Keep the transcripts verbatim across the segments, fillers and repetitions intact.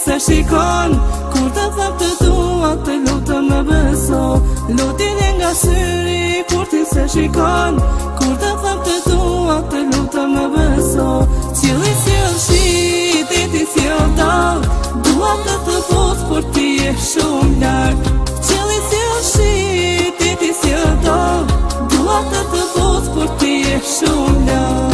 se shikon. Kur të thap të dua, të lutem më beso. Lutjen e nga syri, kur ti se shikon. Kur të thap të dua, të lutem më beso. Qielli sjell shi, deti sjell dall. Dua të të pos, por ti je shumë lart. Qielli sjell shi, deti sjell dall. Dua të të pos, por ti je shumë lart.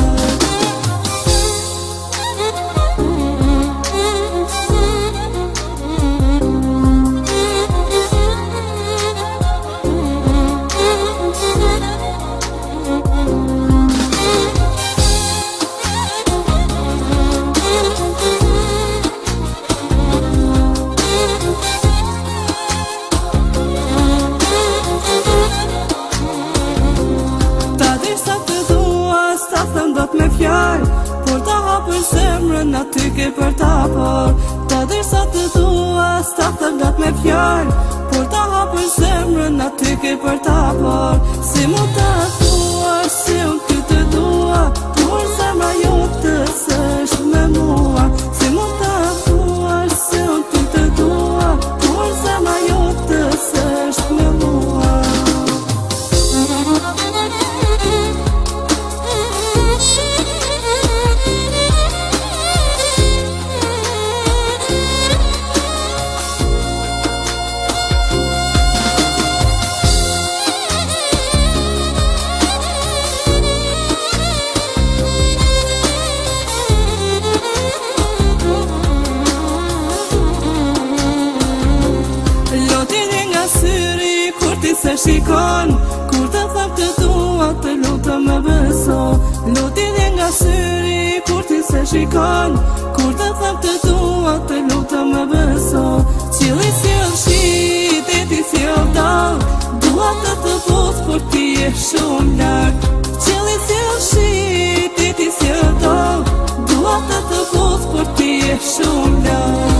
Me fjallë, por ta hapër zemrën aty ke për ta por. Ta derisa të dua, s'ta thëm dat me fjallë, por ta hapër zemrën aty ke për ta por. Si mu ta thua, si unë ty të dua, por zemra jote s'është me mua. Si mu ta thua, si unë ty të dua, por zemra jote s'është me mua. Syri, kur ti se shikon. Kur të thap të dua, të lutem më beso. Lutjen e nga syri, kur ti se shikon. Kur të thap të dua, të lutem më beso. Qielli sjell shi, deti sjell dall. Dua të të pos, por ti je shumë lart. Qielli sjell shi, deti sjell dall. Dua të të pos, por ti je shumë lart.